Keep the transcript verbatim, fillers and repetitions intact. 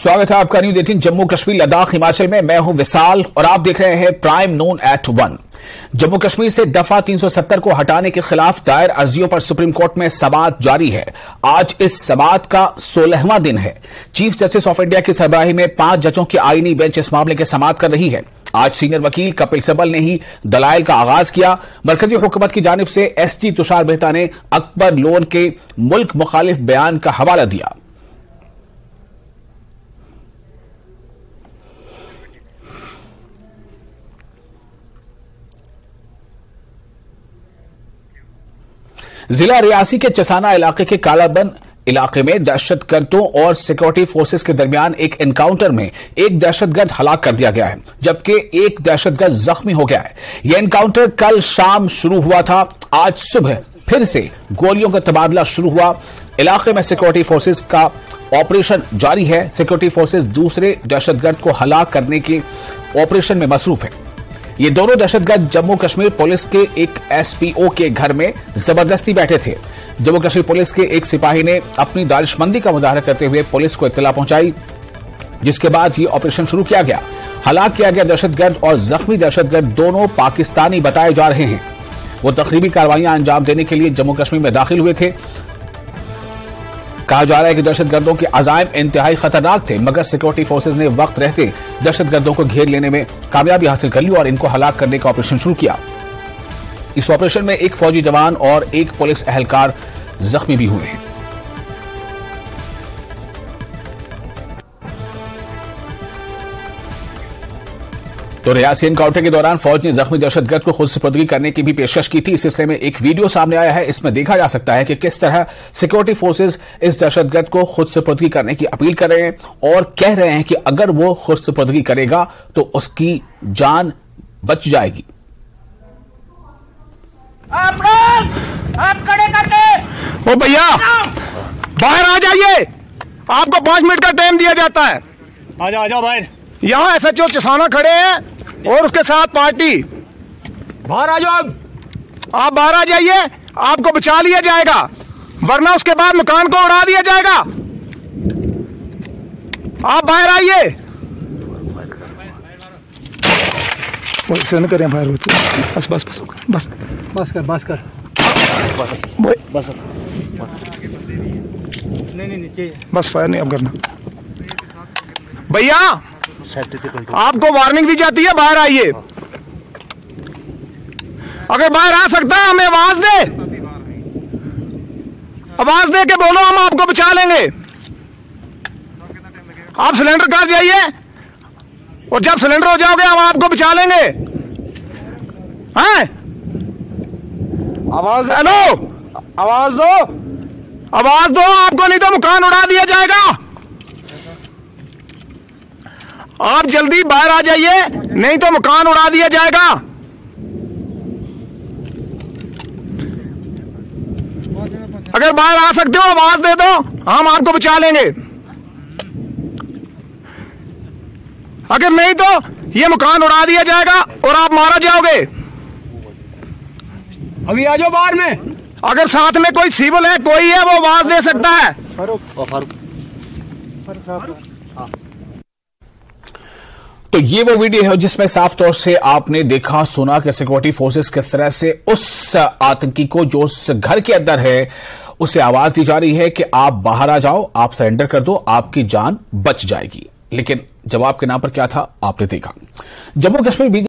स्वागत है आपका न्यूज़ अठारह जम्मू कश्मीर लद्दाख हिमाचल में। मैं हूं विशाल और आप देख रहे हैं prime noon at one. Jammu Kashmir से दफा तीन सौ सत्तर को हटाने के खिलाफ दायर अर्जियों पर सुप्रीम कोर्ट में समाअत जारी है। आज इस समाअत का सोलहवां दिन है। चीफ जस्टिस ऑफ इंडिया की सरबराही में पांच जजों की आईनी बेंच इस मामले की समाअत कर रही है। आज सीनियर वकील कपिल सिब्बल ने ही दलाइल का आगाज किया। मरकजी हुकूमत की जानिब से एस टी तुषार मेहता ने अकबर लोन के मुल्क मुखालिफ बयान का हवाला दिया। जिला रियासी के चसाना इलाके के कालाबन इलाके में दहशतगर्दों और सिक्योरिटी फोर्सेस के दरमियान एक एनकाउंटर में एक दहशतगर्द हलाक कर दिया गया है, जबकि एक दहशतगर्द जख्मी हो गया है। यह एनकाउंटर कल शाम शुरू हुआ था। आज सुबह फिर से गोलियों का तबादला शुरू हुआ। इलाके में सिक्योरिटी फोर्सेस का ऑपरेशन जारी है। सिक्योरिटी फोर्सेस दूसरे दहशतगर्द को हलाक करने के ऑपरेशन में मसरूफ है। ये दोनों दहशतगर्द जम्मू कश्मीर पुलिस के एक एस पी ओ के घर में जबरदस्ती बैठे थे। जम्मू कश्मीर पुलिस के एक सिपाही ने अपनी दानिशमंदी का मुजाहरा करते हुए पुलिस को इत्तला पहुंचाई, जिसके बाद ये ऑपरेशन शुरू किया गया। हलाक किया गया दहशतगर्द और जख्मी दहशतगर्द दोनों पाकिस्तानी बताए जा रहे हैं। वो तकरीबी कार्रवाइयां अंजाम देने के लिए जम्मू कश्मीर में दाखिल हुए थे। कहा जा रहा है कि दहशतगर्दों के अजायम इंतहाई खतरनाक थे, मगर सिक्योरिटी फोर्सेज ने वक्त रहते दहशतगर्दों को घेर लेने में कामयाबी हासिल कर ली और इनको हलाक करने का ऑपरेशन शुरू किया। इस ऑपरेशन में एक फौजी जवान और एक पुलिस एहलकार जख्मी भी हुए हैं। तो रियासी एनकाउंटर के दौरान फौज ने जख्मी दहशतगर्द को खुद सुपुर्दगी करने की भी पेशकश की थी। इस सिलसिले में एक वीडियो सामने आया है। इसमें देखा जा सकता है कि किस तरह सिक्योरिटी फोर्सेस इस दहशतगर्द को खुद सुपुर्दगी करने की अपील कर रहे हैं और कह रहे हैं कि अगर वो खुद सुपुर्दगी करेगा तो उसकी जान बच जाएगी। आप लोग आप खड़े करके ओ भैया बाहर आ जाइए, आपको पांच मिनट का टाइम दिया जाता है। आ जाओ आ जाओ बाहर। यहाँ एस एच ओ चसाना खड़े हैं और उसके साथ पार्टी। बाहर आ जाओ। आप बाहर आ जाइए, आपको बचा लिया जाएगा, वरना उसके बाद मकान को उड़ा दिया जाएगा। आप बाहर आइए। ऐसे न करें बाहर होते। बस बस बस बस बस कर बस कर बस बस बस नहीं नहीं नीचे बस फायर नहीं अब करना। भैया आपको वार्निंग दी जाती है, बाहर आइए। अगर बाहर आ सकता है हमें आवाज दे, आवाज दे के बोलो, हम आपको बचा लेंगे। आप सिलेंडर कर जाइए और जब सिलेंडर हो जाओगे हम आपको बचा लेंगे। हैं? आवाज हेलो, आवाज दो, आवाज दो, आपको नहीं तो मकान उड़ा दिया जाएगा। आप जल्दी बाहर आ जाइए, नहीं तो मकान उड़ा दिया जाएगा। अगर बाहर आ सकते हो आवाज दे दो, हम आपको बचा लेंगे। अगर नहीं तो ये मकान उड़ा दिया जाएगा और आप मारा जाओगे। अभी आ जाओ बाहर में। अगर साथ में कोई सिविल है, कोई है, वो आवाज दे सकता है। तो ये वो वीडियो है जिसमें साफ तौर से आपने देखा सुना कि सिक्योरिटी फोर्सेस किस तरह से उस आतंकी को जो उस घर के अंदर है उसे आवाज दी जा रही है कि आप बाहर आ जाओ, आप सरेंडर कर दो, आपकी जान बच जाएगी। लेकिन जवाब के नाम पर क्या था आपने देखा। जम्मू कश्मीर